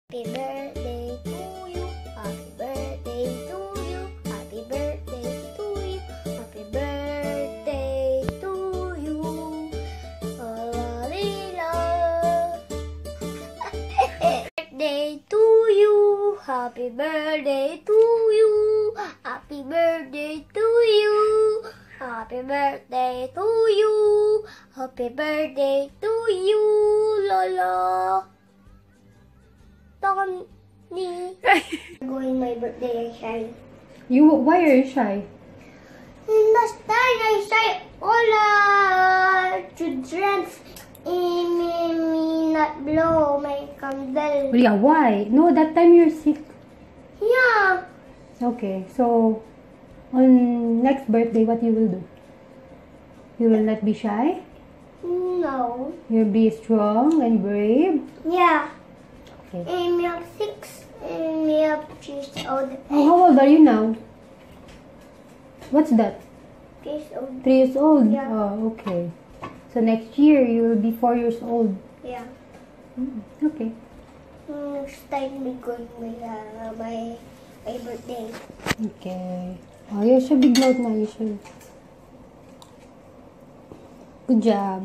Happy birthday to you. Happy birthday to you. Happy birthday to you. Happy birthday to you. Birthday to you. Happy birthday to you. Happy birthday to you. Happy birthday to you. Happy birthday to you, Lolo. Tony. Going my birthday, I shy. Why are you shy? Last time I shy all children me not blow my candle. Yeah, why? No, that time you're sick. Yeah. Okay, so on next birthday, what you will do? You will not be shy? No. You'll be strong and brave? Yeah. Okay. And me have 6 and me have 3 years old. Oh, how old are you now? What's that? 3 years old. 3 years old? Yeah. Oh, okay. So next year, you will be 4 years old. Yeah. Okay. Next time we going my birthday. Okay. Oh, you should be glad now. You should. Good job.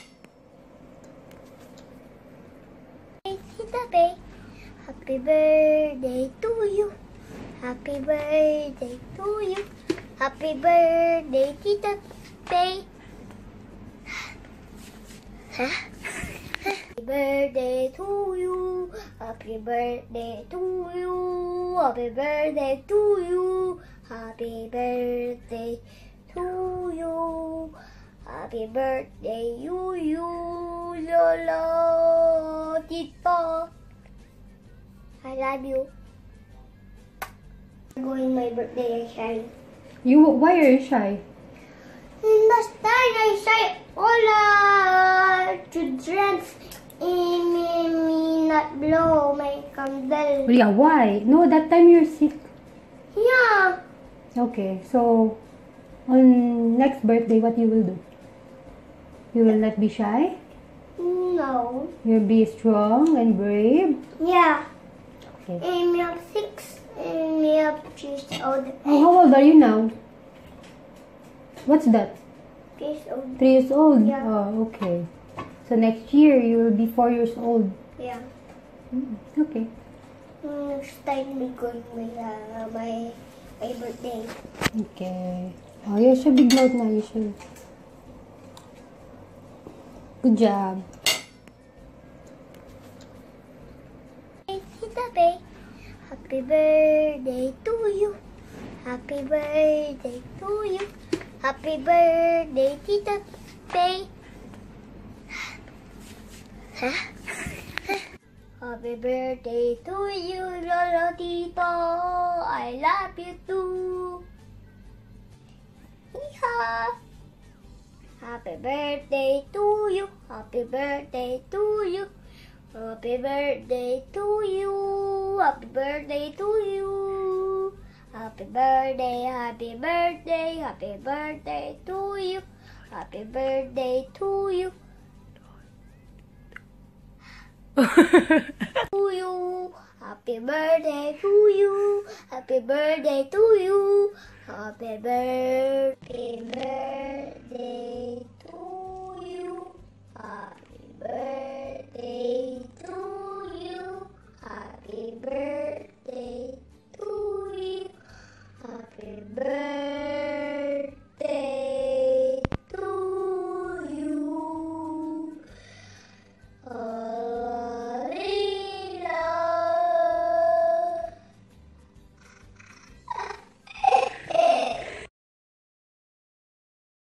Tita Bay, happy birthday to you. Happy birthday to you. Happy birthday, Tita Bay. Huh? Happy birthday to you. Happy birthday to you. Happy birthday to you. Happy birthday to you. Happy birthday, you, Lolo, Tito. I love you. Going my birthday, I shy. Why are you shy? Last time I shy all children me not blow my candle. Yeah, why? No, that time you're sick. Yeah. Okay, so on next birthday, what you will do? You will not be shy? No. You'll be strong and brave? Yeah. Okay. And me have 6 and me have 3 years old. Oh, how old are you now? What's that? 3 years old. 3 years old? Yeah. Oh, okay. So next year, you will be 4 years old. Yeah. Okay. Next time we going my birthday. Okay. Oh, you should be glad now. You should. Good job. Tita Bay, happy birthday to you. Happy birthday to you. Happy birthday, Tita Bay. Huh? Happy birthday to you, Lolo Tito. I love you too. Yeehaw. Happy birthday to you. Happy birthday to you. Happy birthday to you. Happy birthday to you. Happy birthday, happy birthday, happy birthday to you. Happy birthday to you. To you. Happy birthday to you. Happy birthday to you. Happy birthday to you. Happy birthday to you. Happy birthday.